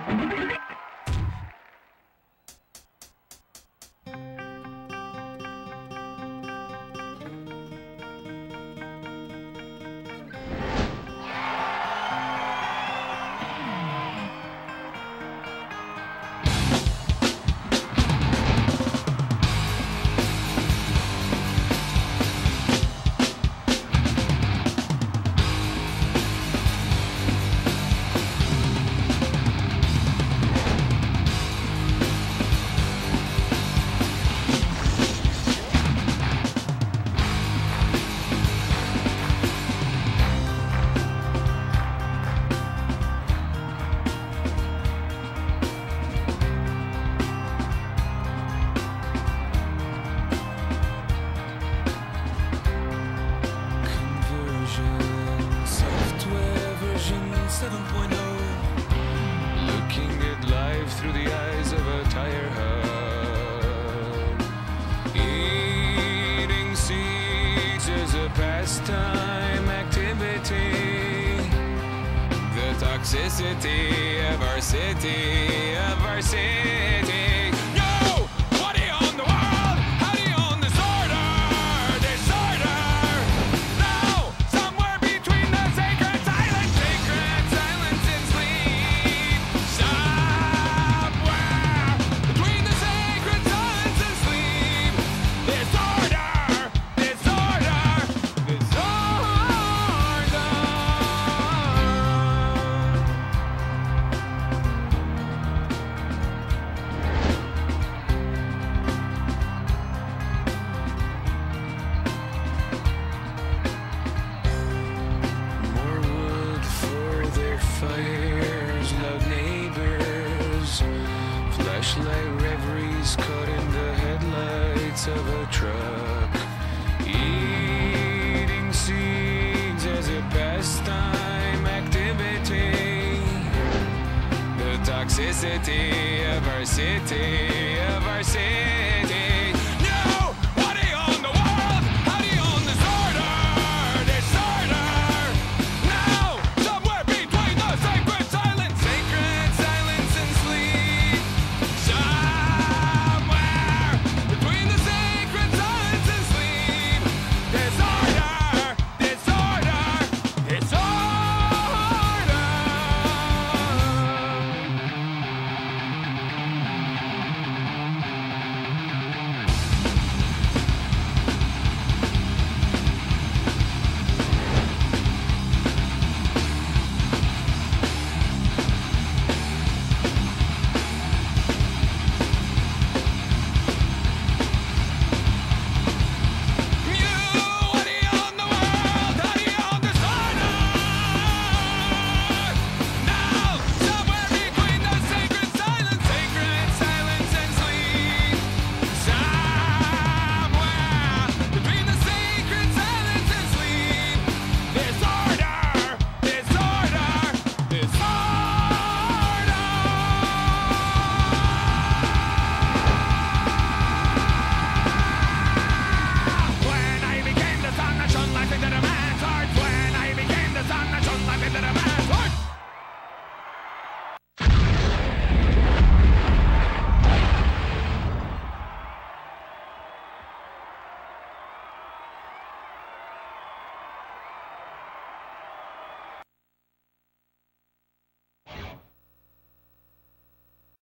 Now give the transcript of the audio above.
Through the eyes of a tire hub. Eating seeds is a pastime activity. The toxicity of our city, No! What do you own the world? How do you own disorder? No! Somewhere between the sacred silence and sleep. Between the sacred silence and sleep. Disorder! More wood for their fires, loud neighbors, flashlight reveries caught in the headlights of a truck. Eating seeds as a pastime activity. The toxicity of our city,